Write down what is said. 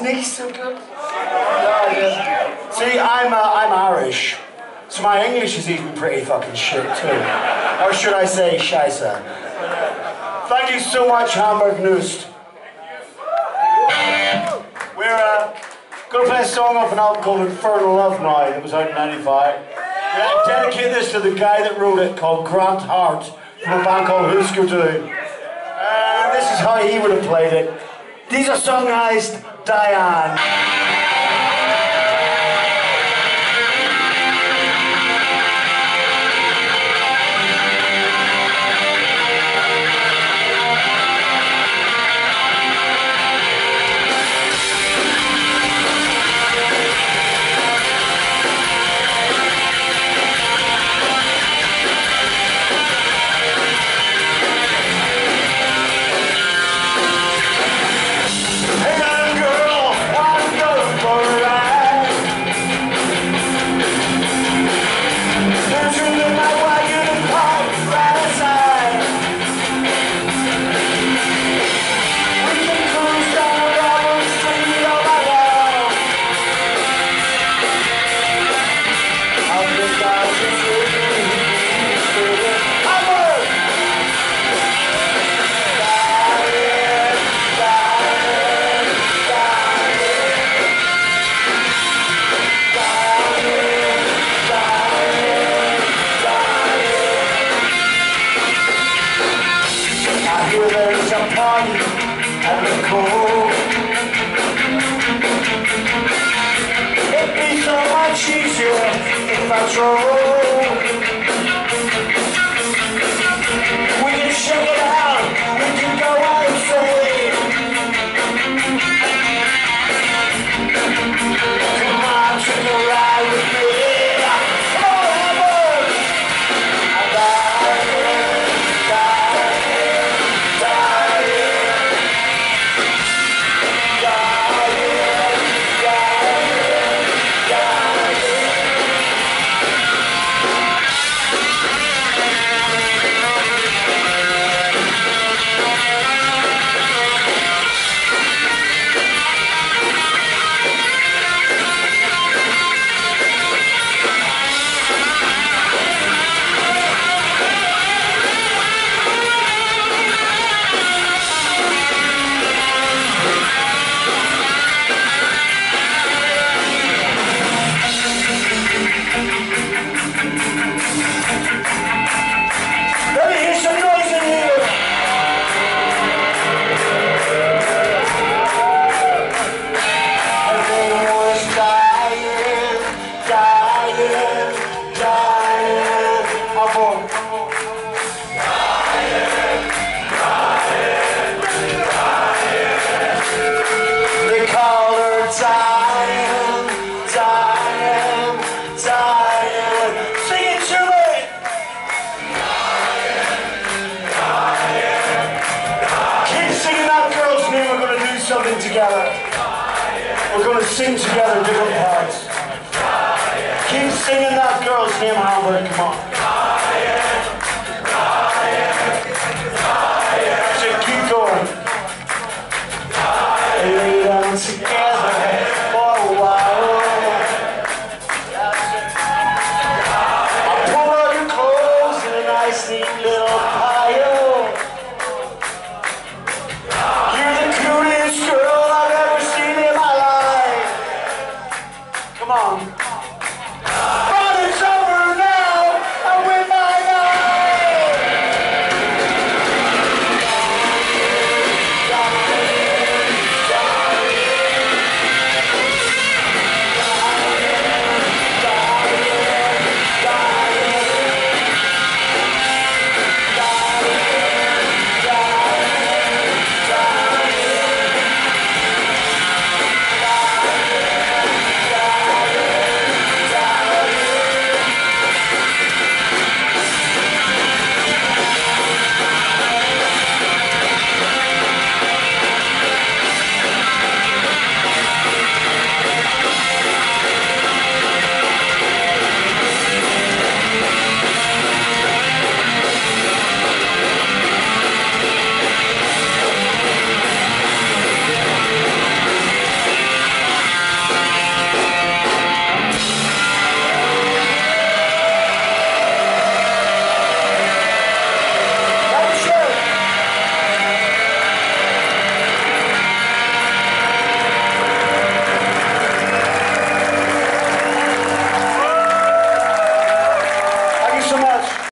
nicht so good. See, I'm Irish, so my English is even pretty fucking shit too. Or should I say, scheisse. Thank you so much, Hamburg Knust. We're gonna play a song off an album called Infernal Love now that was out in '95. I dedicate this to the guy that wrote it, called Grant Hart, from a band called Husker Du. And this is how he would have played it. These are songized Diane. There's a party at the Cove. It'd be so much easier if I drove. We can check it out, we can go outside. Come on, take a ride with me. Come on, Hamburg! I'm something together. We're going to sing together different parts. Keep singing that girl's name, Hamburg, come on.